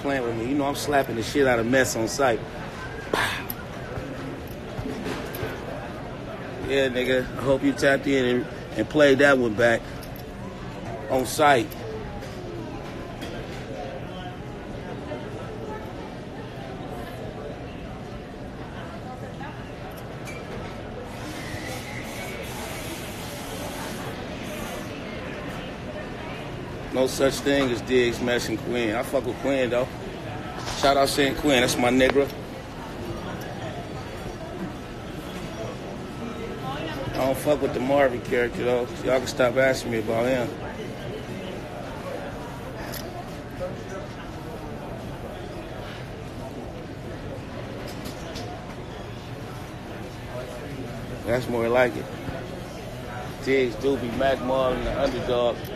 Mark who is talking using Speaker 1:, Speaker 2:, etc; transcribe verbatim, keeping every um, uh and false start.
Speaker 1: playing with me. You know I'm slapping the shit out of mess on sight. Yeah, nigga. I hope you tapped in and, and played that one back on sight. No such thing as Diggs, Mesh, and Quinn. I fuck with Quinn, though. Shout out San Quinn. That's my nigga. I don't fuck with the Marvin character, though. So y'all can stop asking me about him. That's more like it. Diggs, Doobie, Mac Marvin, the underdog.